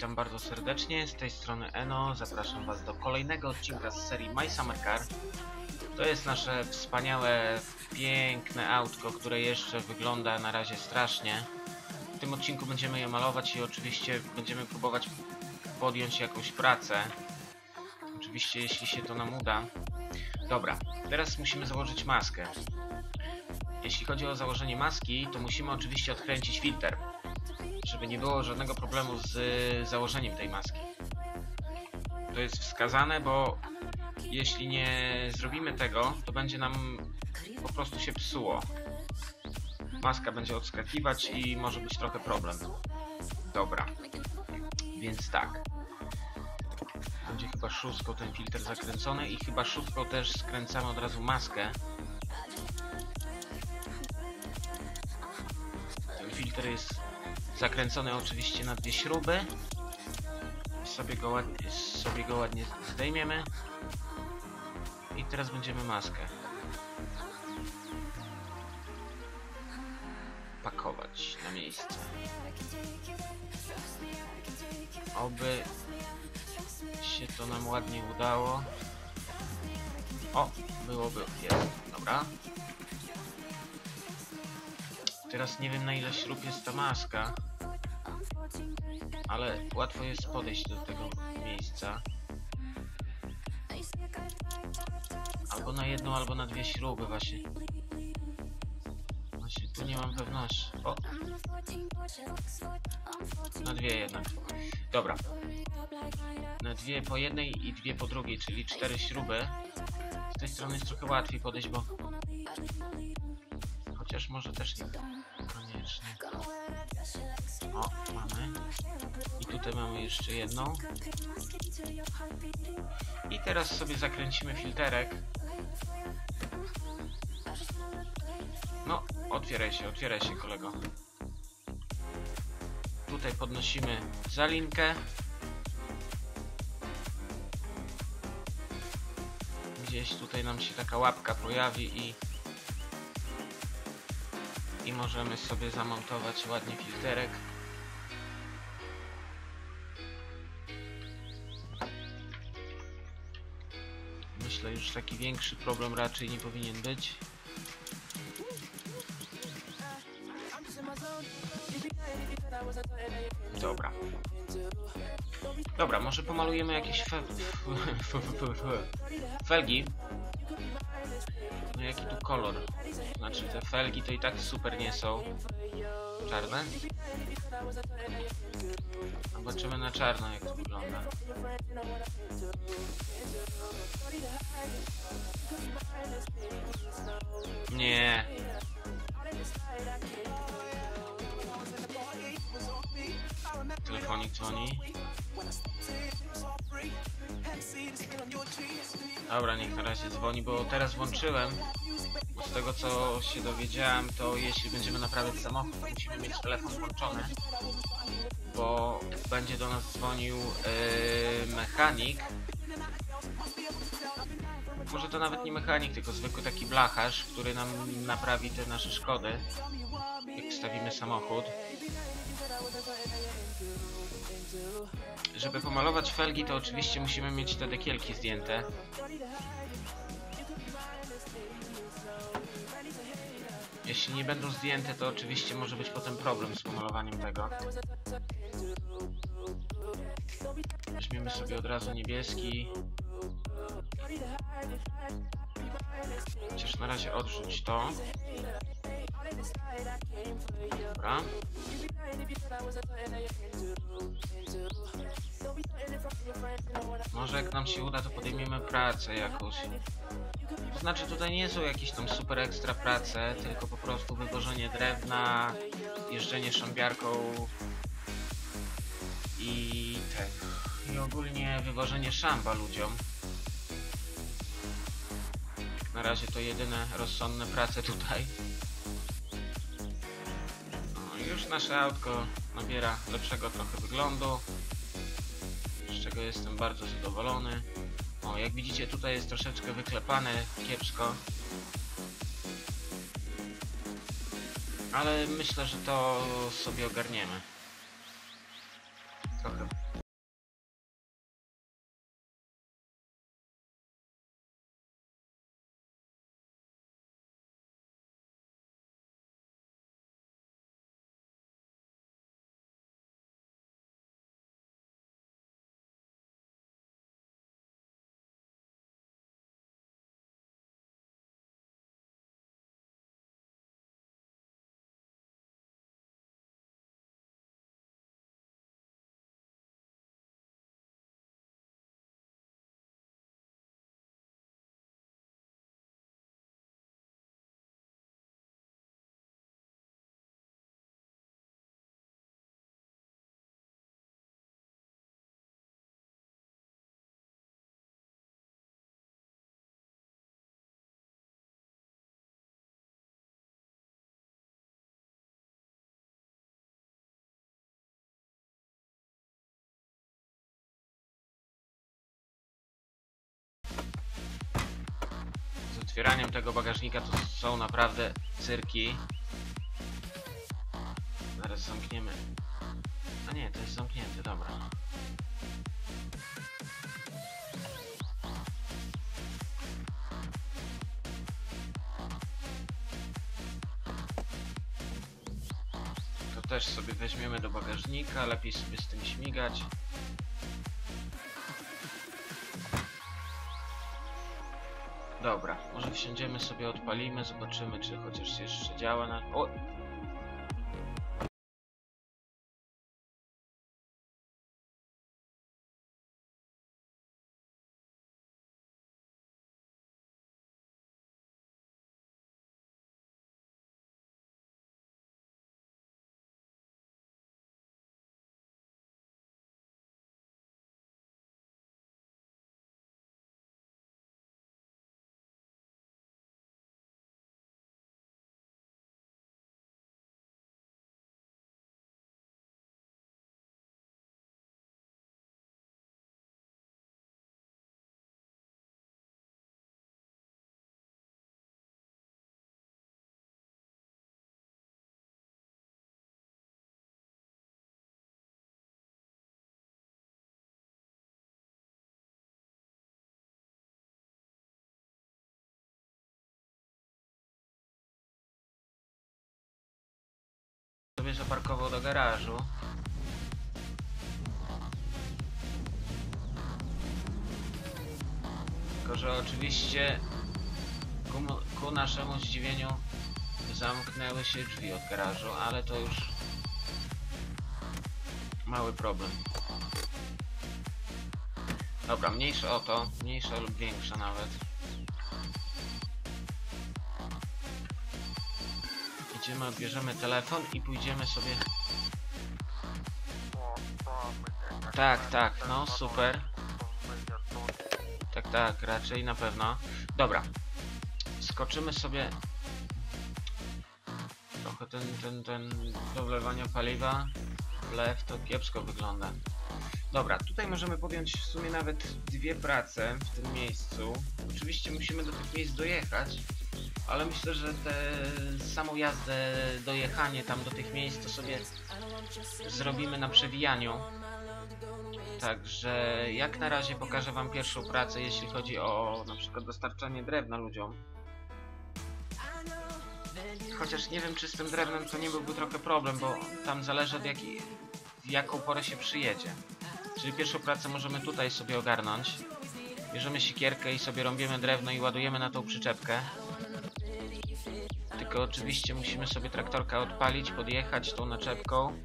witam bardzo serdecznie, z tej strony Eno. Zapraszam Was do kolejnego odcinka z serii My Summer Car. To jest nasze wspaniałe, piękne autko, które jeszcze wygląda na razie strasznie. W tym odcinku będziemy je malować i oczywiście będziemy próbować podjąć jakąś pracę. Oczywiście jeśli się to nam uda. Dobra, teraz musimy założyć maskę. Jeśli chodzi o założenie maski, to musimy oczywiście odkręcić filtr, żeby nie było żadnego problemu z założeniem tej maski. To jest wskazane, bo jeśli nie zrobimy tego, to będzie nam po prostu się psuło. Maska będzie odskakiwać i może być trochę problem. Dobra, więc tak. Będzie chyba szóstką ten filtr zakręcony i chyba szóstką też skręcamy od razu maskę. Ten filtr jest zakręcony oczywiście na dwie śruby. Sobie go ładnie zdejmiemy. I teraz będziemy maskę pakować na miejsce. Oby się to nam ładnie udało. O, byłoby, jest, dobra. Teraz nie wiem, na ile śrub jest ta maska, ale łatwo jest podejść do tego miejsca. Albo na jedną, albo na dwie śruby właśnie. Właśnie tu nie mam pewności. O! Na dwie jednak. Dobra. Na dwie po jednej i dwie po drugiej, czyli 4 śruby. Z tej strony jest trochę łatwiej podejść, bo... Chociaż może też nie koniecznie. O, mamy. I tutaj mamy jeszcze jedną. I teraz sobie zakręcimy filterek. No, otwieraj się, kolego. Tutaj podnosimy zalinkę. Gdzieś tutaj nam się taka łapka pojawi i możemy sobie zamontować ładnie filterek. Myślę, już taki większy problem raczej nie powinien być. Dobra. Dobra, może pomalujemy jakieś felgi. No jaki tu kolor? Znaczy te felgi to i tak super nie są. Czarne? Zobaczymy na czarno, jak to wygląda. Nie. Telefonik dzwoni. Dobra, niech na razie dzwoni, bo teraz włączyłem. Bo z tego co się dowiedziałem, to jeśli będziemy naprawiać samochód, to musimy mieć telefon włączony, bo będzie do nas dzwonił mechanik. Może to nawet nie mechanik, tylko zwykły taki blacharz, który nam naprawi te nasze szkody, jak wstawimy samochód. Żeby pomalować felgi, to oczywiście musimy mieć te dekielki zdjęte. Jeśli nie będą zdjęte, to oczywiście może być potem problem z pomalowaniem tego. Weźmiemy sobie od razu niebieski. Chociaż na razie odrzuć to. Dobra. Może jak nam się uda, to podejmiemy pracę jakąś. To znaczy tutaj nie są jakieś tam super ekstra prace, tylko po prostu wywożenie drewna, jeżdżenie szambiarką i ogólnie wywożenie szamba ludziom. Na razie to jedyne rozsądne prace tutaj. No i już nasze autko nabiera lepszego trochę wyglądu, z czego jestem bardzo zadowolony. O, jak widzicie, tutaj jest troszeczkę wyklepane kiepsko, ale myślę, że to sobie ogarniemy. Trochę otwieraniem tego bagażnika to są naprawdę cyrki. Zaraz zamkniemy. A nie, to jest zamknięte, dobra. To też sobie weźmiemy do bagażnika, lepiej sobie z tym śmigać. Dobra, może wsiądziemy sobie, odpalimy, zobaczymy, czy chociaż jeszcze działa na... O! Sobie zaparkował do garażu. Tylko że oczywiście ku naszemu zdziwieniu zamknęły się drzwi od garażu, ale to już mały problem. Dobra, mniejsza o to, mniejsza lub większa nawet. Idziemy, odbierzemy telefon i pójdziemy sobie... Tak, no super. Tak, raczej na pewno. Dobra. Skoczymy sobie... Trochę ten do wlewania paliwa w lew to kiepsko wygląda. Dobra, tutaj możemy podjąć w sumie nawet dwie prace w tym miejscu. Oczywiście musimy do tych miejsc dojechać, ale myślę, że samą jazdę, dojechanie tam do tych miejsc to sobie zrobimy na przewijaniu. Także jak na razie pokażę wam pierwszą pracę, jeśli chodzi o na przykład dostarczanie drewna ludziom. Chociaż nie wiem, czy z tym drewnem to nie byłby trochę problem, bo tam zależy od w jaką porę się przyjedzie. Czyli pierwszą pracę możemy tutaj sobie ogarnąć. Bierzemy siekierkę i sobie rąbiemy drewno i ładujemy na tą przyczepkę. Tylko oczywiście musimy sobie traktorka odpalić, podjechać tą naczepką.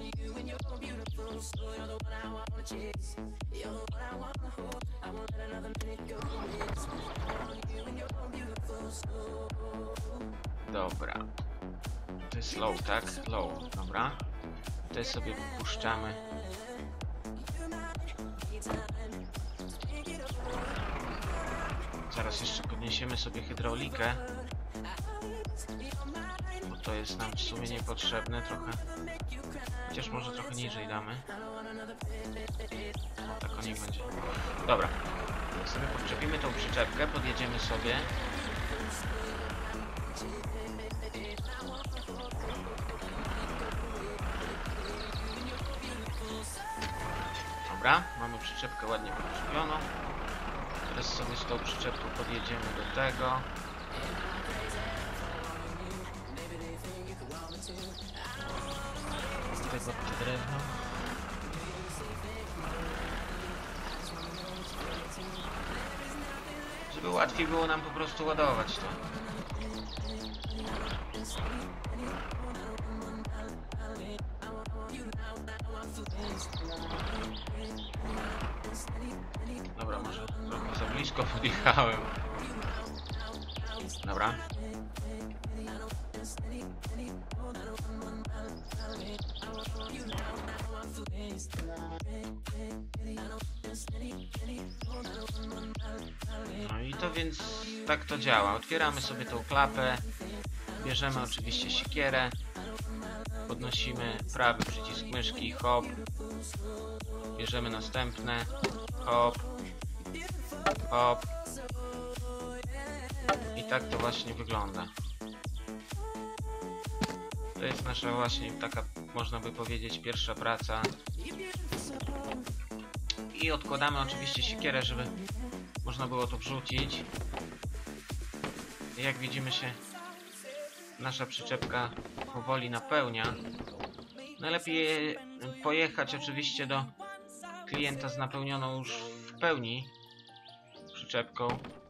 Dobra. To jest low, tak? Low, dobra. Tutaj sobie puszczamy. Zaraz jeszcze podniesiemy sobie hydraulikę. Bo to jest nam w sumie niepotrzebne trochę. Chociaż może trochę niżej damy. O, tak o niech będzie. Dobra. Sobie podczepimy tą przyczepkę, podjedziemy sobie. Dobra, mamy przyczepkę ładnie podczepioną. Teraz sobie z tą przyczepką podjedziemy do tego. Tutaj pod te drewno. Żeby łatwiej było nam po prostu ładować to. Dobra, może trochę za blisko podjechałem. Dobra. No i to więc tak to działa. Otwieramy sobie tą klapę. Bierzemy oczywiście siekierę. Podnosimy prawy przycisk myszki, hop. Bierzemy następne, hop, hop. I tak to właśnie wygląda. To jest nasza właśnie taka, można by powiedzieć, pierwsza praca. I odkładamy oczywiście siekierę, żeby można było to wrzucić. Jak widzimy się nasza przyczepka powoli napełnia. Najlepiej pojechać oczywiście do klienta z napełnioną już w pełni przyczepką.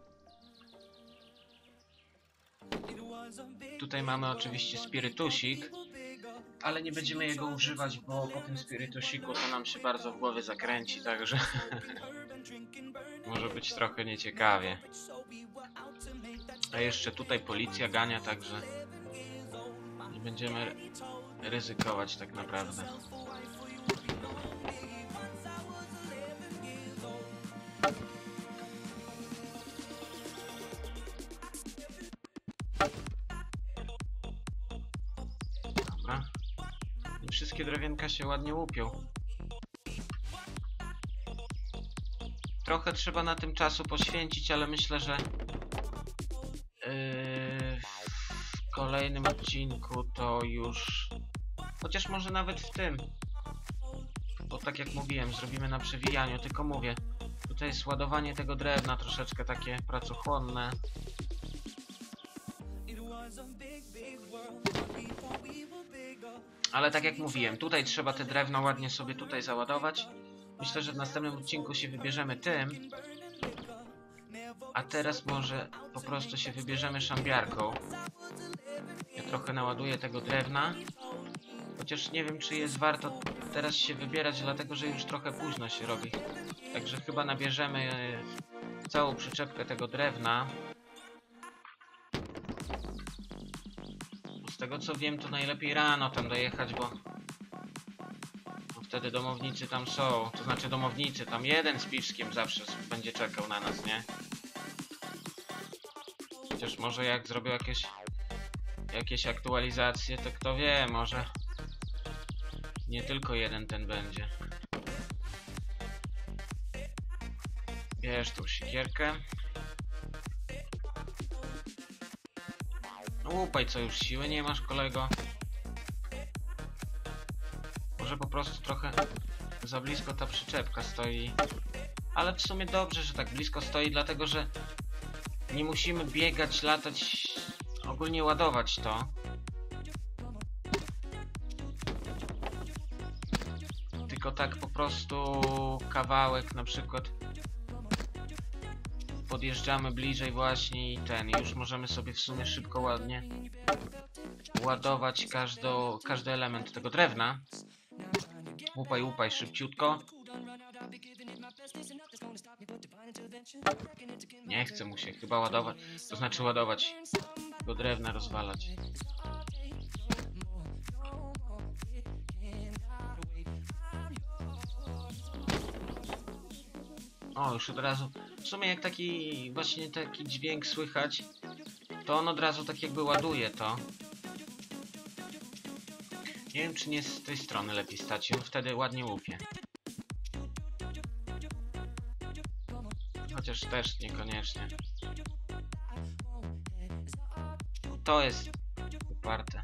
Tutaj mamy oczywiście spirytusik, ale nie będziemy jego używać, bo po tym spirytusiku to nam się bardzo w głowie zakręci, także może być trochę nieciekawie. A jeszcze tutaj policja gania, także nie będziemy ryzykować tak naprawdę. Dobra. I wszystkie drewienka się ładnie łupią. Trochę trzeba na tym czasu poświęcić, ale myślę, że w kolejnym odcinku to już... Chociaż może nawet w tym. Bo tak jak mówiłem, zrobimy na przewijaniu, tylko mówię, tutaj jest ładowanie tego drewna troszeczkę takie pracochłonne. Ale tak jak mówiłem, tutaj trzeba te drewno ładnie sobie tutaj załadować. Myślę, że w następnym odcinku się wybierzemy tym. A teraz może po prostu się wybierzemy szambiarką. Ja trochę naładuję tego drewna. Chociaż nie wiem, czy jest warto teraz się wybierać, dlatego że już trochę późno się robi. Także chyba nabierzemy całą przyczepkę tego drewna. Z tego co wiem, to najlepiej rano tam dojechać, bo wtedy domownicy tam są. To znaczy domownicy, tam jeden z piwskiem zawsze będzie czekał na nas, nie? Chociaż może jak zrobią jakieś aktualizacje, to kto wie, może nie tylko jeden ten będzie. Bierz tą siekierkę. No łupaj, co już siły nie masz, kolego. Może po prostu trochę za blisko ta przyczepka stoi. Ale w sumie dobrze, że tak blisko stoi, dlatego że nie musimy biegać, latać, ogólnie ładować to. Tylko tak po prostu kawałek na przykład podjeżdżamy bliżej właśnie i już możemy sobie w sumie szybko, ładnie ładować każdy element tego drewna. Łupaj szybciutko. Nie chce mu się chyba ładować, to znaczy ładować, tylko drewna rozwalać. O, już od razu, w sumie jak taki dźwięk słychać, to on od razu tak jakby ładuje to. Nie wiem, czy nie z tej strony lepiej stać, on wtedy ładnie łupie. Chociaż też niekoniecznie. To jest uparte.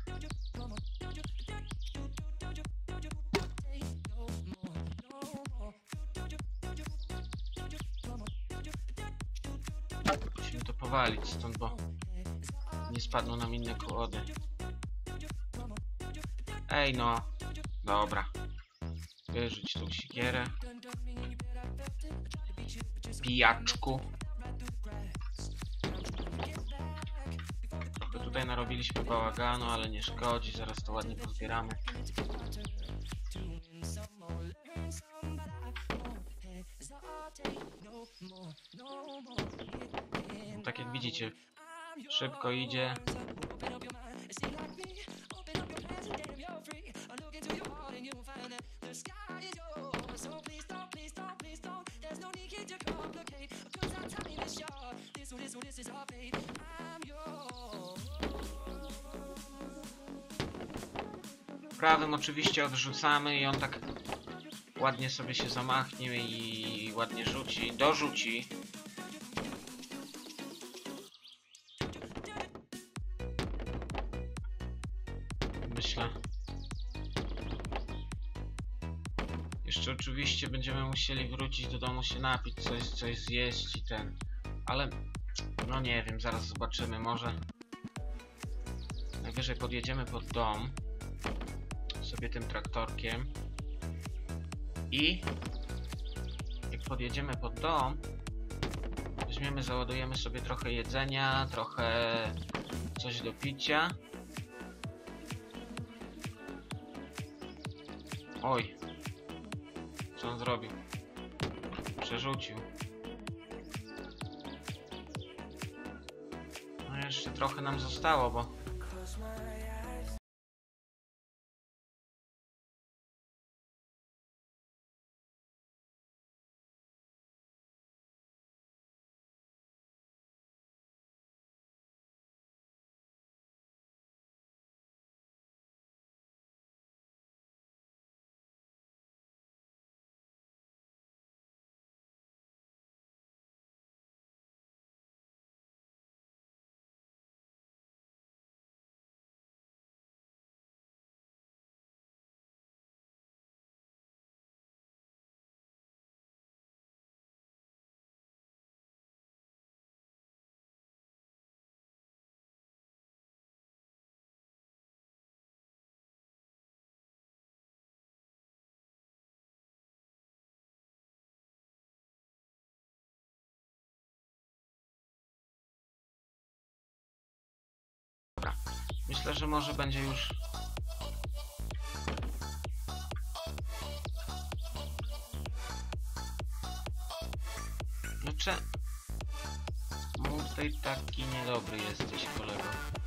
Musimy to powalić stąd, bo nie spadną nam inne kołody. Ej no, dobra. Wyrzuć tą siekierę. Pijaczku. Trochę tutaj narobiliśmy bałaganu, ale nie szkodzi, zaraz to ładnie pozbieramy. No, tak jak widzicie, szybko idzie. Prawym oczywiście odrzucamy i on tak ładnie sobie się zamachnie i ładnie dorzuci. myślę. Jeszcze oczywiście będziemy musieli wrócić do domu, się napić, coś zjeść i ten. Ale no nie wiem, zaraz zobaczymy, może najwyżej podjedziemy pod dom sobie tym traktorkiem i jak podjedziemy pod dom, weźmiemy, załadujemy sobie trochę jedzenia, trochę coś do picia. Oj, co on zrobił? Przerzucił. No jeszcze trochę nam zostało, bo myślę, że może będzie już no tutaj taki niedobry jesteś, kolego.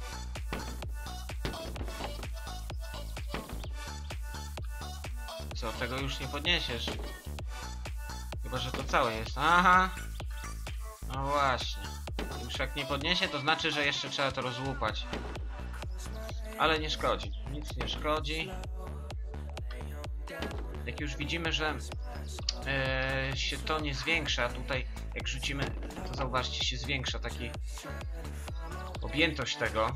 Co, tego już nie podniesiesz? Chyba, że to całe jest. Aha! No właśnie. Już jak nie podniesie, to znaczy, że jeszcze trzeba to rozłupać. Ale nie szkodzi. Nic nie szkodzi. Jak już widzimy, że się to nie zwiększa, tutaj jak rzucimy, to zauważcie, się zwiększa taki objętość tego.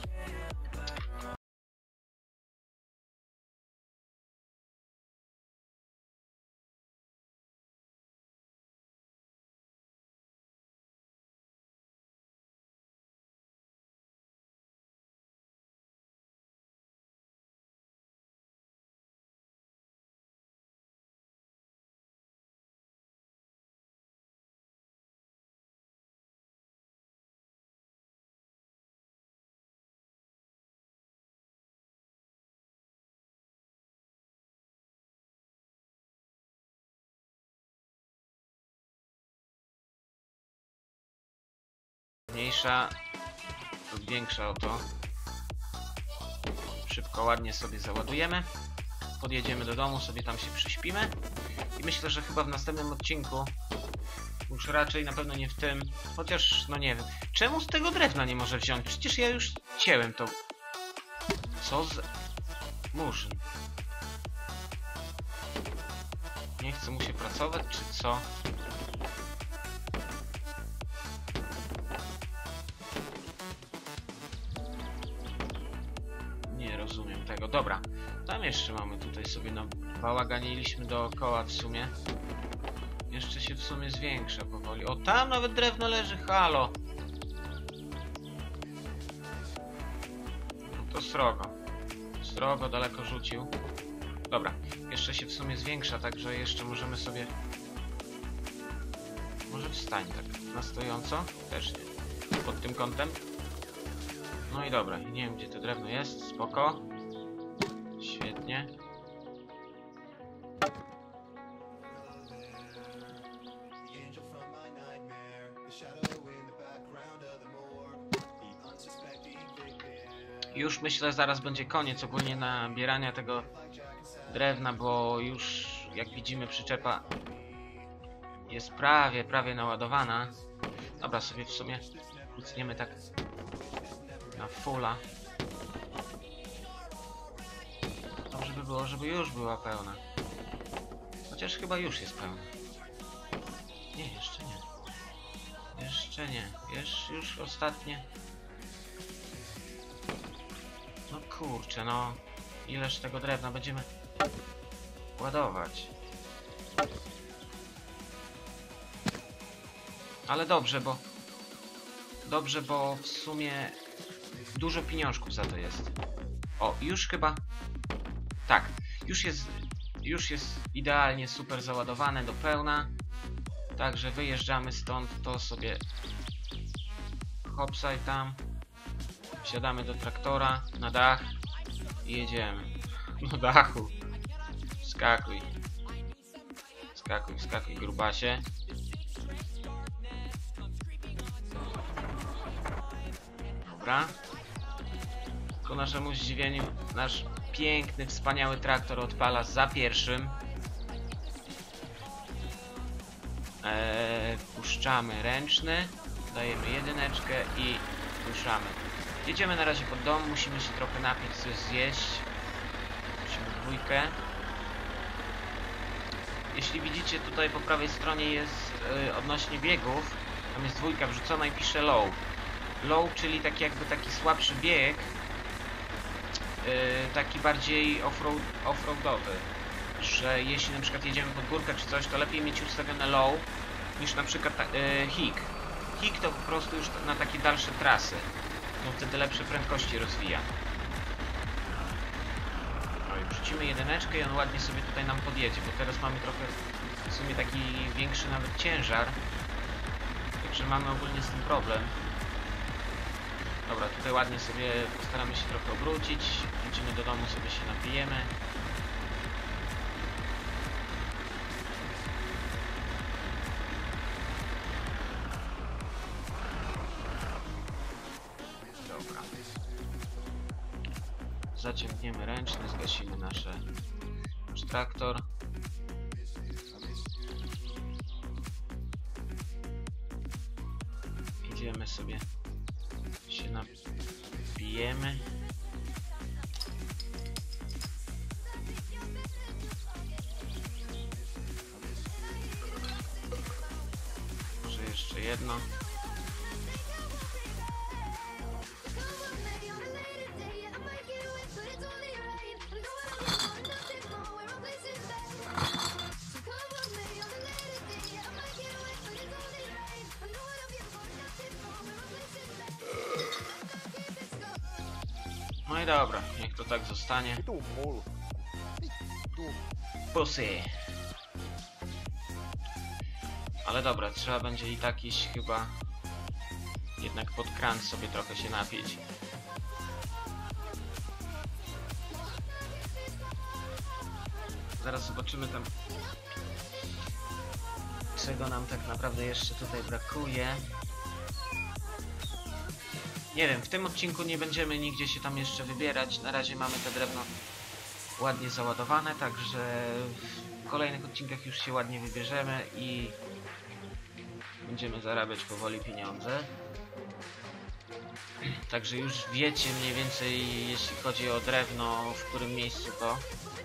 Mniejsza lub większa o to. Szybko, ładnie sobie załadujemy. Podjedziemy do domu, sobie tam się przyśpimy. I myślę, że chyba w następnym odcinku, już raczej na pewno nie w tym, chociaż no nie wiem. Czemu z tego drewna nie może wziąć? Przecież ja już cięłem to. Co z murzyn? Nie chce mu się pracować, czy co? Nie rozumiem tego. Dobra, tam jeszcze mamy tutaj sobie, no bałaganiliśmy dookoła w sumie. Jeszcze się w sumie zwiększa powoli. O, tam nawet drewno leży, halo! No to srogo. Srogo daleko rzucił. Dobra, jeszcze się w sumie zwiększa, także jeszcze możemy sobie... Może wstań tak na stojąco? Też nie. Pod tym kątem. No i dobra, nie wiem gdzie to drewno jest, spoko. Świetnie. Już myślę, zaraz będzie koniec ogólnie nabierania tego drewna, bo już jak widzimy przyczepa jest prawie naładowana. Dobra, sobie w sumie kucniemy tak na fulla. Dobrze by było, żeby już była pełna. Chociaż chyba już jest pełna. Nie, jeszcze nie. Jeszcze nie. Już ostatnie. No kurczę, no. ileż tego drewna będziemy ładować. Ale dobrze, bo w sumie dużo pieniążków za to jest. O, już chyba... Tak, już jest idealnie super załadowane do pełna. Także wyjeżdżamy stąd, to sobie hopsaj tam. Wsiadamy do traktora na dach i jedziemy. Na dachu. Skakuj. Skakuj, skakuj, grubasie. Dobra. Ku naszemu zdziwieniu nasz piękny, wspaniały traktor odpala za pierwszym. Puszczamy ręczny, dajemy jedyneczkę i puszczamy. Jedziemy na razie pod dom, musimy się trochę napić, coś zjeść. Musimy dwójkę. Jeśli widzicie, tutaj po prawej stronie jest odnośnie biegów, tam jest dwójka wrzucona i pisze low. Low, czyli taki słabszy bieg, taki bardziej offroadowy, że jeśli na przykład jedziemy pod górkę czy coś, to lepiej mieć ustawione low niż na przykład hik. Hik to po prostu już na takie dalsze trasy, no wtedy lepsze prędkości rozwija. No i wrzucimy jedyneczkę i on ładnie sobie tutaj nam podjedzie, bo teraz mamy trochę w sumie taki większy nawet ciężar, także mamy ogólnie z tym problem. Dobra, tutaj ładnie sobie postaramy się trochę obrócić, wrócimy do domu, sobie się napijemy. Dobra. Zaciągniemy ręczny, zgasimy nasz traktor. Idziemy sobie się napijemy. Może jeszcze jedno. No i dobra, niech to tak zostanie. Pussy. Ale dobra, trzeba będzie i tak iść chyba jednak pod kran sobie trochę się napić. Zaraz zobaczymy tam, czego nam tak naprawdę jeszcze tutaj brakuje. Nie wiem, w tym odcinku nie będziemy nigdzie się tam jeszcze wybierać. Na razie mamy te drewno ładnie załadowane, także w kolejnych odcinkach już się ładnie wybierzemy i będziemy zarabiać powoli pieniądze. Także już wiecie mniej więcej, jeśli chodzi o drewno, w którym miejscu to.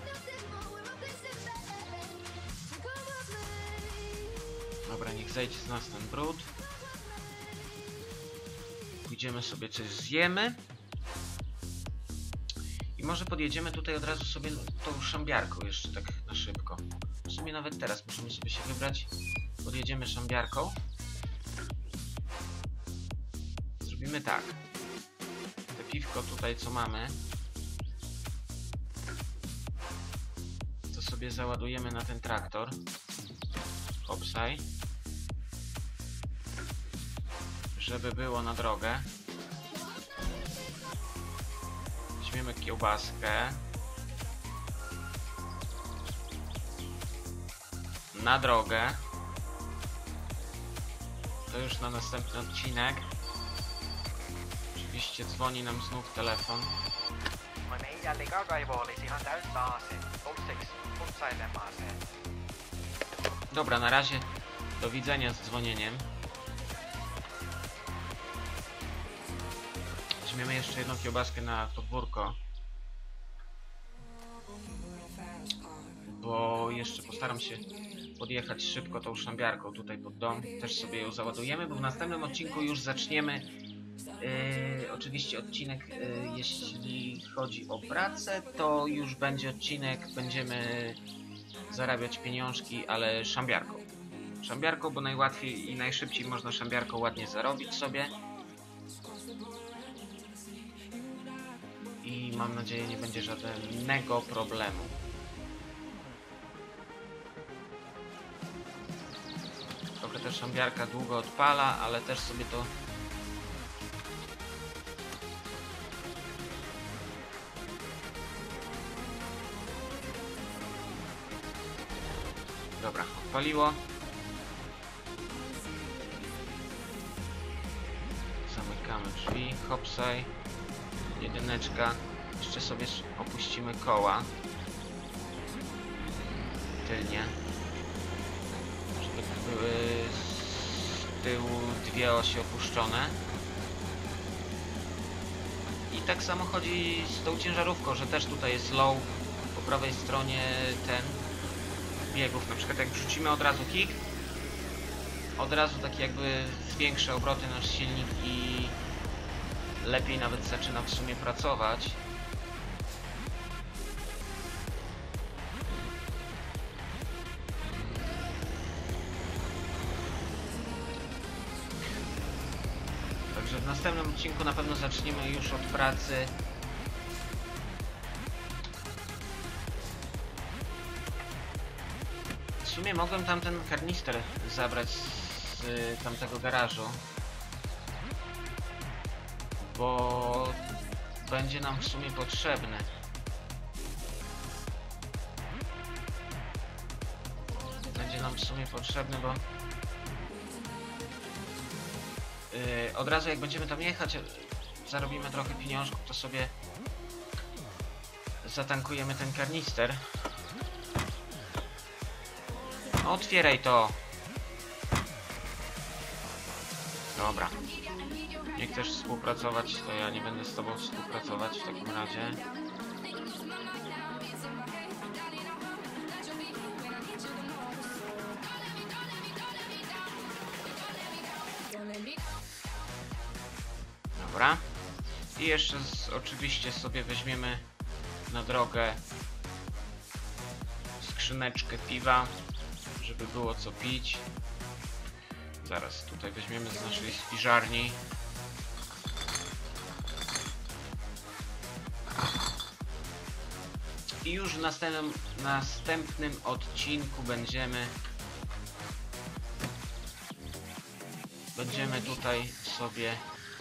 Dobra, niech zejdzie z nas ten brud. Pójdziemy sobie coś zjemy. I może podjedziemy tutaj od razu sobie tą szambiarką jeszcze tak na szybko. W sumie nawet teraz możemy sobie się wybrać. Podjedziemy szambiarką. Zrobimy tak. Te piwko tutaj co mamy, to sobie załadujemy na ten traktor. Hopsaj. Żeby było na drogę. Weźmiemy kiełbaskę. Na drogę. To już na następny odcinek. Oczywiście dzwoni nam znów telefon. Dobra, na razie do widzenia z dzwonieniem. Weźmiemy jeszcze jedną kiełbaskę na podwórko, bo jeszcze postaram się podjechać szybko tą szambiarką tutaj pod dom. Też sobie ją załadujemy, bo w następnym odcinku już zaczniemy oczywiście odcinek, jeśli chodzi o pracę, to już będzie odcinek, będziemy zarabiać pieniążki, ale szambiarką. Szambiarką, bo najłatwiej i najszybciej można szambiarką ładnie zarobić sobie. I mam nadzieję, nie będzie żadnego problemu. Trochę też szambiarka długo odpala, ale też sobie to... Dobra, odpaliło. Zamykamy drzwi, hopsaj. Jedyneczka. Jeszcze sobie opuścimy koła. Tylnie. Żeby były z tyłu dwie osie opuszczone. I tak samo chodzi z tą ciężarówką, że też tutaj jest low po prawej stronie ten biegów. Na przykład jak wrzucimy od razu kick, od razu tak jakby zwiększa obroty nasz silnik i lepiej nawet zaczyna w sumie pracować. Także w następnym odcinku na pewno zaczniemy już od pracy. W sumie mogłem tamten karnister zabrać z tamtego garażu, bo będzie nam w sumie potrzebny. Bo od razu jak będziemy tam jechać, zarobimy trochę pieniążków, to sobie zatankujemy ten karnister. Otwieraj to! Dobra. Nie chcesz współpracować, to ja nie będę z tobą współpracować w takim razie. Dobra. I jeszcze oczywiście sobie weźmiemy na drogę skrzyneczkę piwa, żeby było co pić. Zaraz tutaj weźmiemy z naszej spiżarni. I już w następnym odcinku będziemy tutaj sobie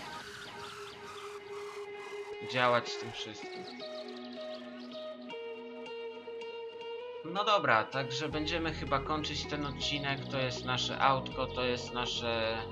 działać z tym wszystkim. No dobra, także będziemy chyba kończyć ten odcinek. To jest nasze autko, to jest nasze...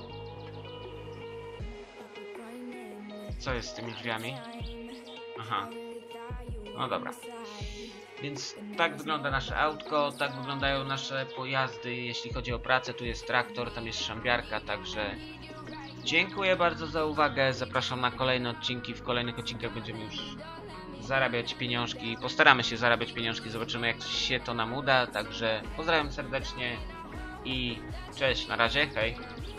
Co jest z tymi drzwiami? Aha. No dobra. Więc tak wygląda nasze autko, tak wyglądają nasze pojazdy, jeśli chodzi o pracę. Tu jest traktor, tam jest szambiarka, także dziękuję bardzo za uwagę. Zapraszam na kolejne odcinki. W kolejnych odcinkach będziemy już zarabiać pieniążki. Postaramy się zarabiać pieniążki, zobaczymy jak się to nam uda. Także pozdrawiam serdecznie i cześć, na razie, hej.